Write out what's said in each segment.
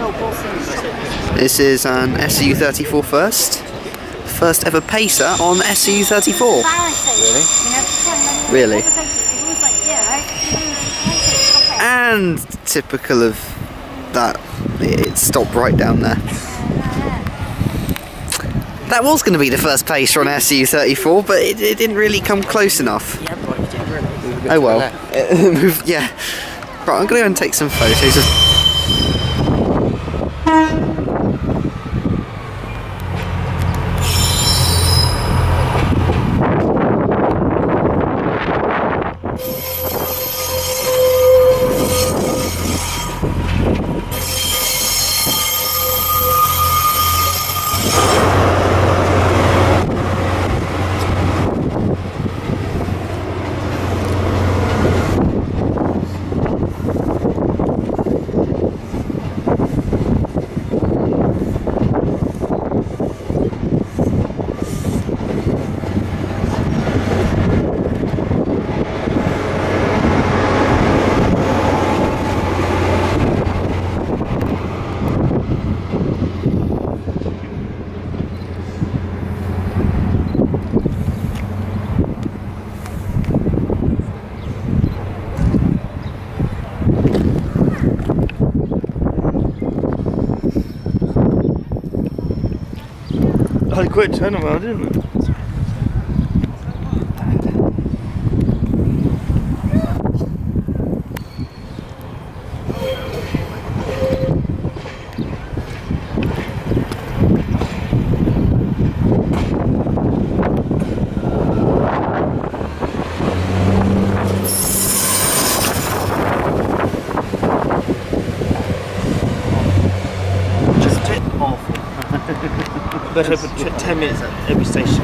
This is an SOU34 first ever pacer on SOU34. Really? And typical of that, it stopped right down there. That was going to be the first pacer on SOU34, but it didn't really come close enough. Oh well. Yeah. Right, I'm going to go and take some photos of... I quit turning around, didn't it? Better open 10 minutes at every station.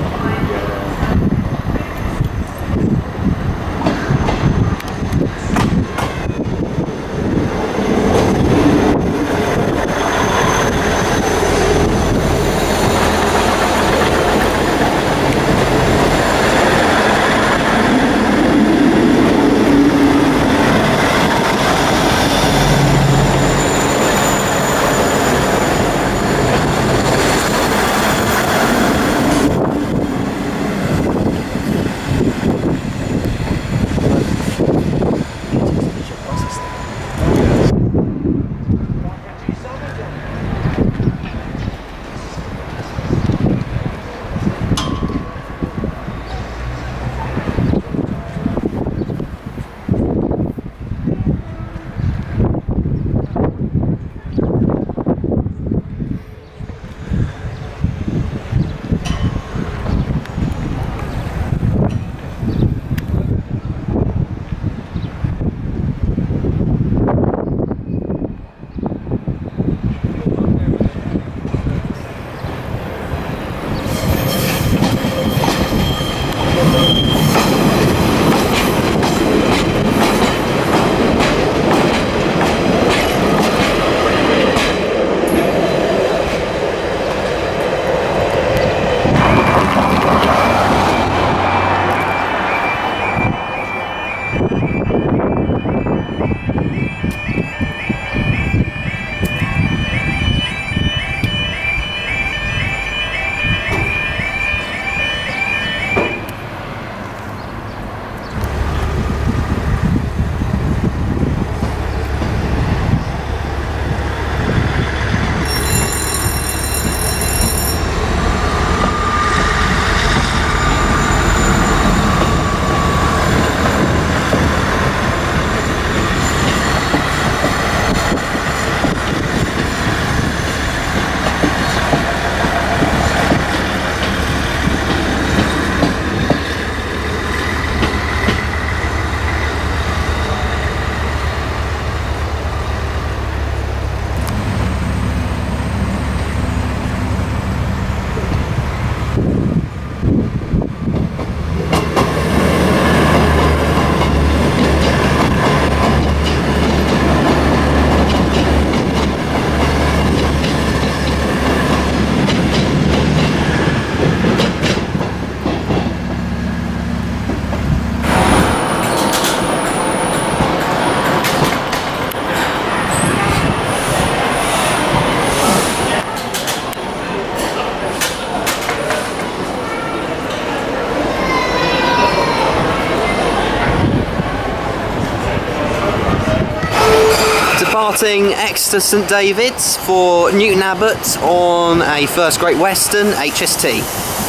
departing Exeter St David's for Newton Abbott on a First Great Western HST.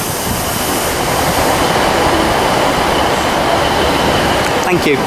Thank you.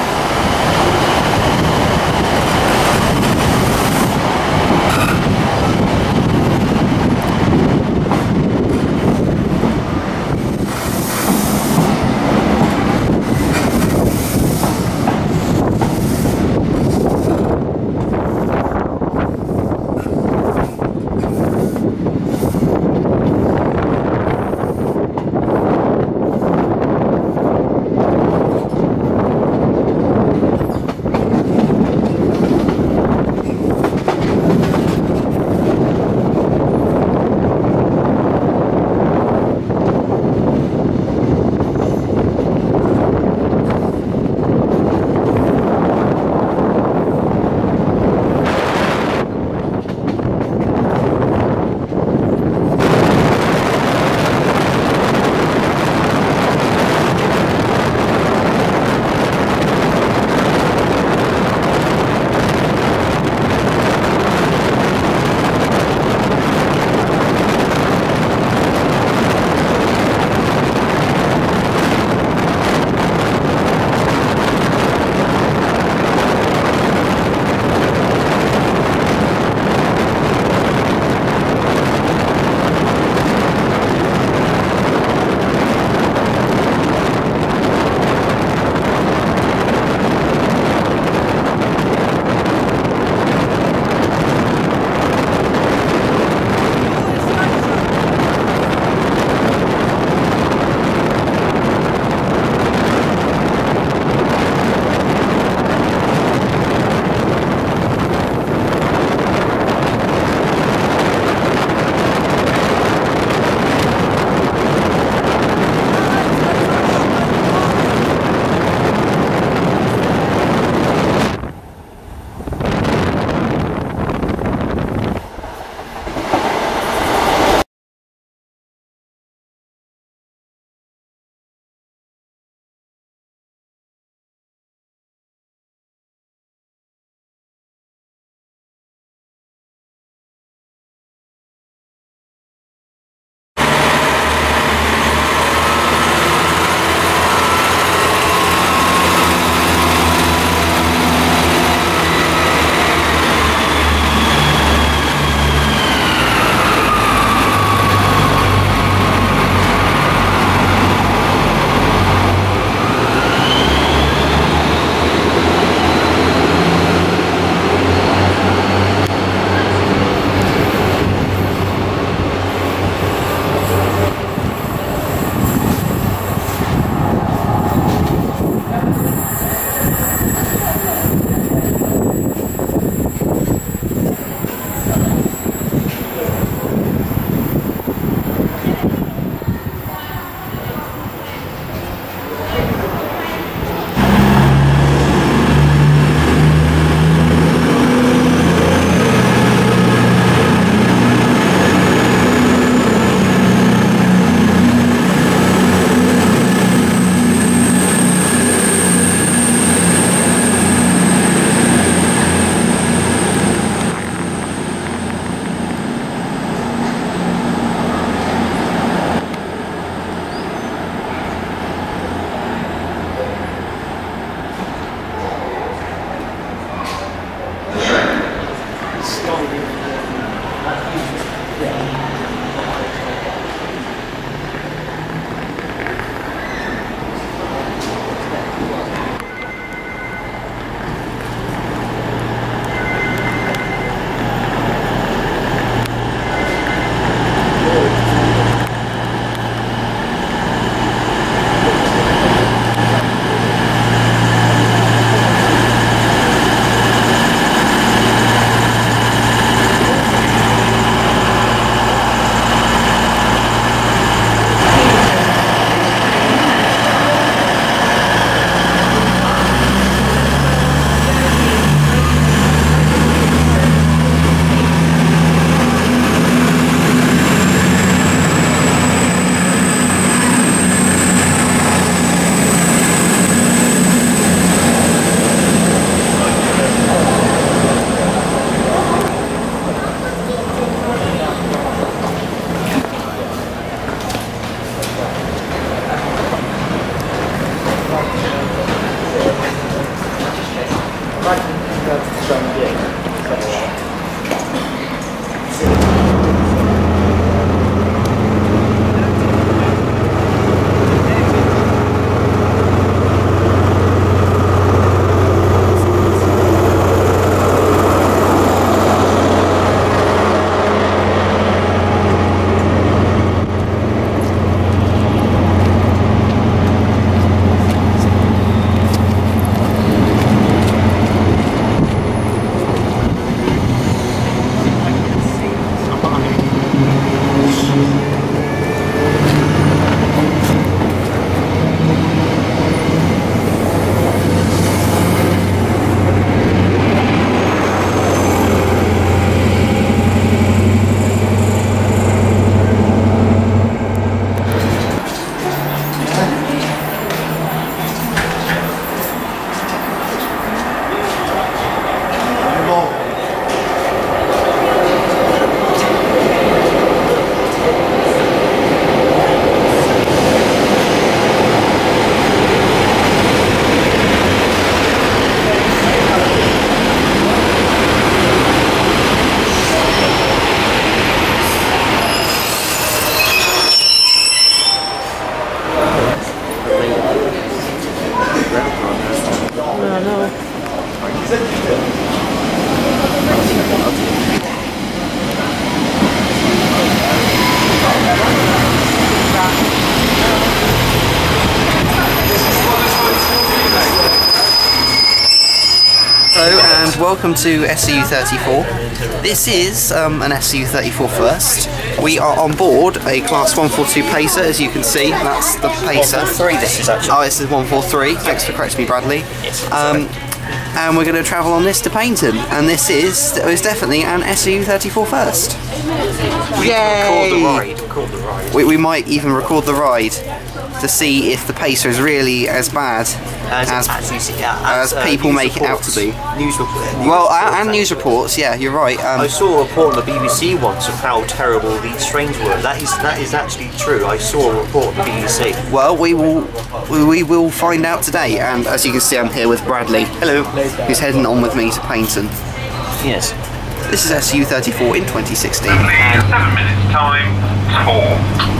Hello and welcome to SOU34. This is an SOU34 first. We are on board a Class 142 Pacer, as you can see. That's the Pacer. 143 this is actually. Oh, this is 143. Thanks for correcting me, Bradley. Yes, and we're going to travel on this to Paignton, and this is definitely an SOU34 first. Yay! Record the ride. We might even record the ride to see if the Pacer is really as bad as people make it out to be. News news reports, yeah, you're right. I saw a report on the BBC once of how terrible these trains were. That is actually true. I saw a report on the BBC. Well, we will find out today, and as you can see, I'm here with Bradley. Hello. Who's heading on with me to Paignton. Yes. This is SOU34 in 2016. 7 minutes time, 4.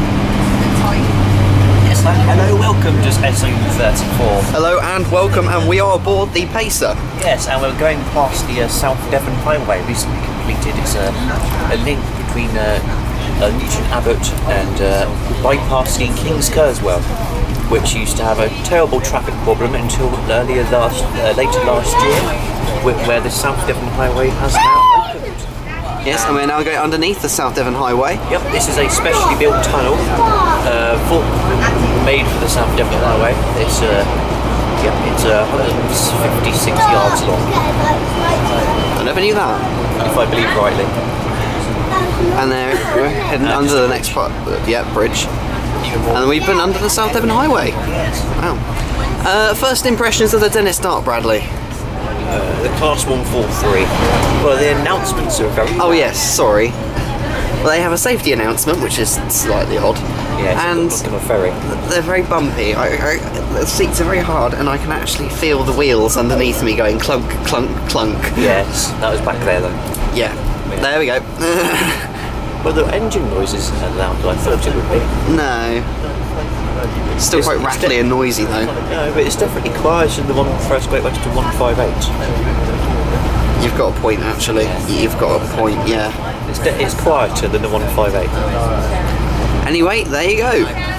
Hello, welcome to SOU34. Hello and welcome, and we are aboard the Pacer. Yes, and we're going past the South Devon Railway, recently completed. It's a link between Newton Abbott and bypassing King's Kerswell, which used to have a terrible traffic problem until later last year, where the South Devon Highway has now opened. Yes, and we're now going underneath the South Devon Highway. Yep, this is a specially built tunnel, made for the South Devon Highway. It's 156 yards long. I never knew that. If I believe rightly. And we're heading under the next part, bridge. And we've been under the South Devon Highway. Yes. Wow. First impressions of the Dennis Dart, Bradley? The Class 143. Well, the announcements are very... Oh yes, sorry. Well, they have a safety announcement, which is slightly odd. Yes, and like a ferry. They're very bumpy. The seats are very hard, and I can actually feel the wheels underneath me going clunk, clunk, clunk. Yes, that was back there though. Yeah, there we go. Well, the engine noise isn't as loud as I thought it would be. No. Still quite rattly and noisy though. No, but it's definitely quieter than the one first Great Western 158. You've got a point, actually. Yeah. You've got a point, yeah. It's quieter than the 158. Anyway, there you go.